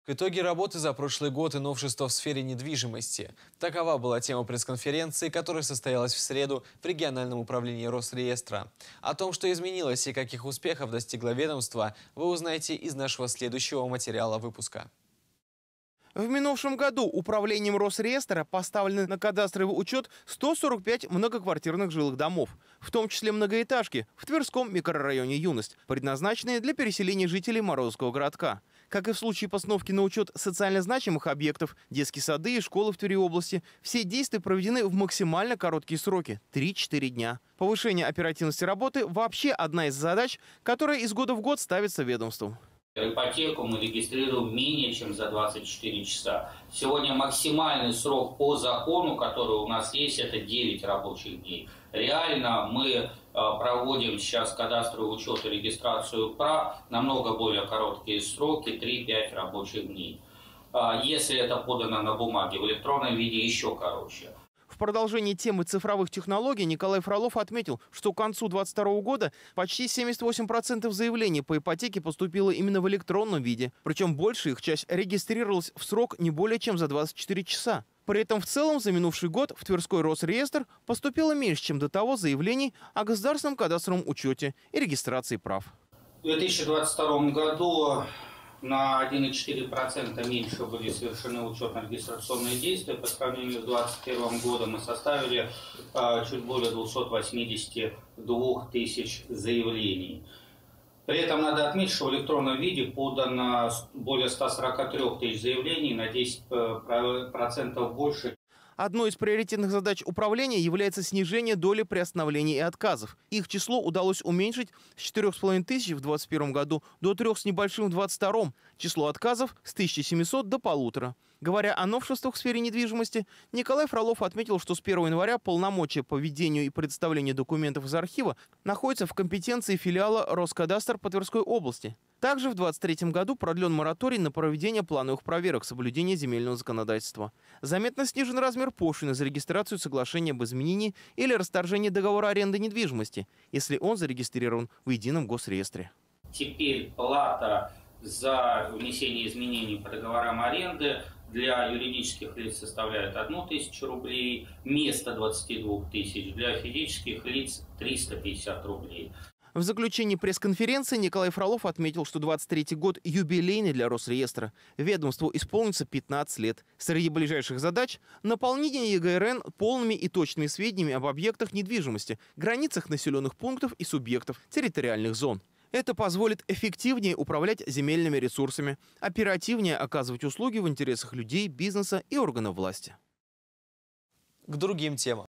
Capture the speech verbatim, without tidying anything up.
Итоги работы за прошлый год и новшества в сфере недвижимости. Такова была тема пресс-конференции, которая состоялась в среду в региональном управлении Росреестра. О том, что изменилось и каких успехов достигло ведомство, вы узнаете из нашего следующего материала выпуска. В минувшем году управлением Росреестра поставлены на кадастровый учет сто сорок пять многоквартирных жилых домов, в том числе многоэтажки в Тверском микрорайоне «Юность», предназначенные для переселения жителей Морозовского городка. Как и в случае постановки на учет социально значимых объектов, детские сады и школы в Твери области, все действия проведены в максимально короткие сроки – три-четыре дня. Повышение оперативности работы – вообще одна из задач, которая из года в год ставится ведомством. Ипотеку мы регистрируем менее чем за двадцать четыре часа. Сегодня максимальный срок по закону, который у нас есть, это девять рабочих дней. Реально мы проводим сейчас кадастровый учет и регистрацию прав намного более короткие сроки, три-пять рабочих дней. Если это подано на бумаге, в электронном виде еще короче. В продолжении темы цифровых технологий Николай Фролов отметил, что к концу две тысячи двадцать второго года почти семьдесят восемь процентов заявлений по ипотеке поступило именно в электронном виде. Причем большая их часть регистрировалась в срок не более чем за двадцать четыре часа. При этом в целом за минувший год в Тверской Росреестр поступило меньше, чем до того заявлений о государственном кадастровом учете и регистрации прав. В две тысячи двадцать втором году на один и четыре десятых процента меньше были совершены учетно-регистрационные действия по сравнению с две тысячи двадцать первым годом и составили а, чуть более двухсот восьмидесяти двух тысяч заявлений. При этом надо отметить, что в электронном виде подано более ста сорока трёх тысяч заявлений, на десять процентов больше. Одной из приоритетных задач управления является снижение доли приостановлений и отказов. Их число удалось уменьшить с четырёх с половиной тысяч в две тысячи двадцать первом году до трёх с небольшим в две тысячи двадцать втором. Число отказов с тысячи семисот до полутора. Говоря о новшествах в сфере недвижимости, Николай Фролов отметил, что с первого января полномочия по ведению и представлению документов из архива находятся в компетенции филиала Роскадастр по Тверской области. Также в две тысячи двадцать третьем году продлен мораторий на проведение плановых проверок соблюдения земельного законодательства. Заметно снижен размер пошлины за регистрацию соглашения об изменении или расторжении договора аренды недвижимости, если он зарегистрирован в едином госреестре. Теперь плата за внесение изменений по договорам аренды для юридических лиц составляет одну тысячу рублей, вместо двадцати двух тысяч, для физических лиц триста пятьдесят рублей. В заключении пресс-конференции Николай Фролов отметил, что двадцать третий год юбилейный для Росреестра. Ведомству исполнится пятнадцать лет. Среди ближайших задач – наполнение ЕГРН полными и точными сведениями об объектах недвижимости, границах населенных пунктов и субъектов, территориальных зон. Это позволит эффективнее управлять земельными ресурсами, оперативнее оказывать услуги в интересах людей, бизнеса и органов власти. К другим темам.